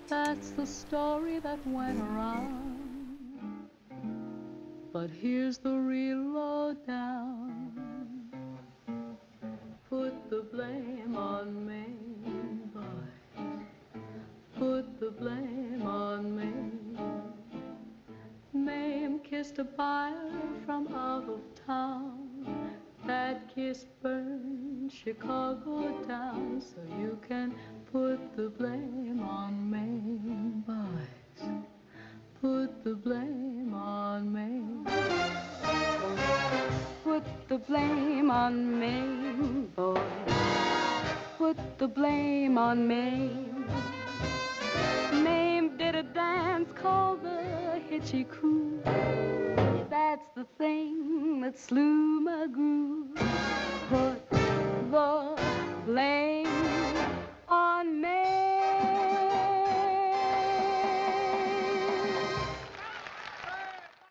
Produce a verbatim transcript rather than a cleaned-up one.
That's the story that went around. But here's the real lowdown. Put the blame on me, boys. Put the blame on me. Mame kissed a buyer from out of town. That kiss burned Chicago down. So you can put the blame on me, boys. Put the blame on me. Put the blame on me, boys. Put the blame on me. Mame did a dance called the Hitchy Coo. That's the thing that slew my groove. Put